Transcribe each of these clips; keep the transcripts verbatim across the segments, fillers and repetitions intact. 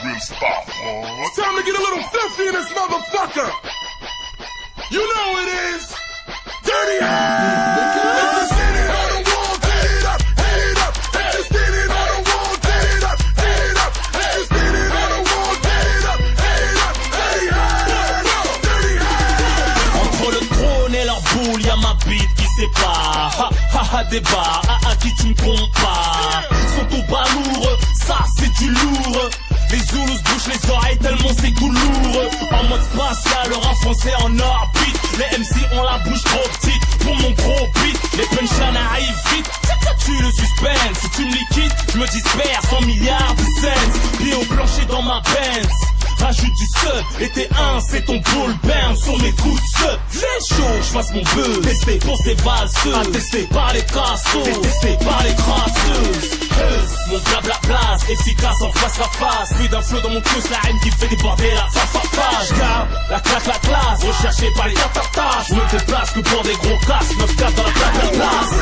will stop. It's time to get a little filthy in this motherfucker. You know it is. Dirty Harry. If you're standing on the wall, get it up, get it up. If you're standing on the wall, get it up, get it up. If you're standing on the wall, get it up, get it up. Dirty Harry, Dirty Harry. Entre le trône et leur boule, y'a ma bite qui sépare. Ha ha ha débat, à à qui tu me compares. Sont au bas lourd, ça c'est du lourd. Les Zoulous se bouchent les oreilles tellement c'est tout lourd. En mode spatial, le rap français en orbite. Les M C ont la bouche trop petite pour mon gros beat. Les punchlines arrivent vite, ça tue le suspense. Si tu me liquides, je me disperse en milliards de cents. Pieds au plancher dans ma Benz. Rajoute du sub, et t'es un, c'est ton bull bang sur mes coups de sub. J'ai chaud, j'fasse mon buzz. Testé pour ces valseuses, attesté par les cassos, détesté par les crasseuses. Mon blabla place, efficace en face à face. Plus d'un flow dans mon cul, la rime qui fait déborder la fa fa fa. J'garde la claque la classe, recherché par les tatatas. Je me déplace que pour des gros casses, neuf quatre dans la plaque la place.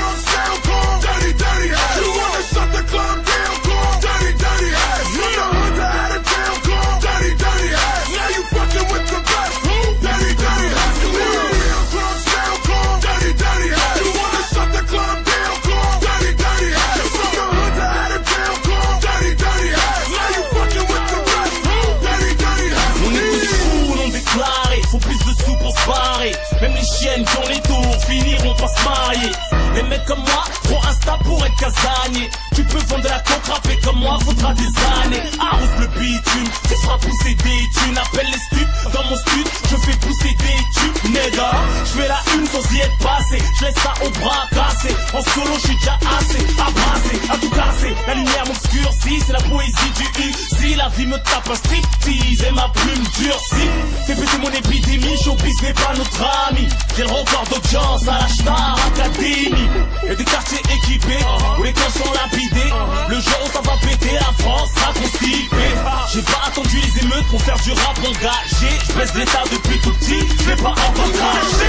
Dirty, dirty Harry. You wanna shut the club down, call Dirty, dirty Harry. From the hood to out of town, call Dirty, dirty Harry. Now you fucking with the best, Dirty, dirty Harry. You wanna real club sound, call Dirty, dirty Harry. You wanna shut the club down, call Dirty, dirty Harry. From the hood to out of town, call Dirty, dirty Harry. Now you fucking with the best, Dirty, dirty Harry. On est tous fous, non déclarés, faut plus de sous pour se barrer. Même les chiennes qui ont les tours finiront par se marier. Les mecs comme moi, trop insta pour être casanier. Tu peux vendre de la coke, rapper comme moi, faudra des années. Arrose le bitume, tu feras pousser des thunes. Appelle les stups, dans mon stud, je fais pousser des tubes, nègre. Je fais la une sans y être passé, je laisse ça au bras cassé. En solo, j'suis déjà assez, abrasé, à tout casser. La lumière m'obscurcit, c'est la poésie du U. Si la vie me tape un striptease et ma plume durcit, fais péter mon épidémie, showbiz n'est pas notre ami. J'ai le record d'audience à la Star Academy. Et des quartiers équipés, où les camps sont lapidés. Le jour où ça va péter, la France sera constipée. J'ai pas attendu les émeutes pour faire du rap engagé. Je baisse l'état depuis tout petit, je vais pas encore cracher.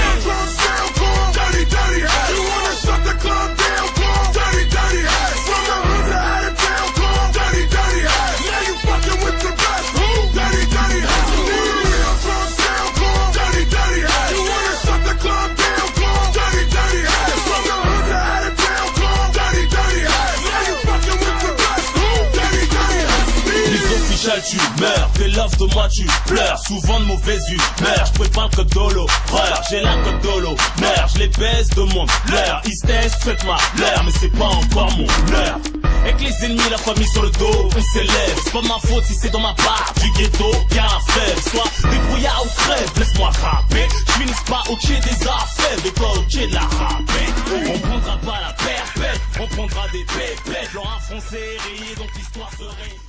Dirty, dirty Harry. You wanna shut the club down, call Dirty, dirty Harry. From the hood to out of town, call Dirty, dirty Harry. Now you fucking with the best, Dirty, dirty Harry. You wanna real club sound, call Dirty, dirty Harry. You wanna shut the club down, call Dirty, dirty Harry. From the hood to out of town, call Dirty, dirty Harry. Now you fucking with the best, Dirty, dirty Harry. Les officiels tu meurs, tes love de moi tu pleures. Souvent de mauvaise humeur, je prépare le code d'holo. J'ai la code d'holo, merde, je les baisse de mon leur. Ils se testent, faites ma leur, mais c'est pas encore mon leur. Avec les ennemis, la famille sur le dos, on s'élève. C'est pas ma faute si c'est dans ma part du ghetto, bien faible. Soit débrouillard ou crève, laisse-moi rapper. J'finis pas au pied des affaires, mais pas au pied de la rapée. On prendra pas la perpète, on prendra des pépettes. Leur français rayé, donc l'histoire serait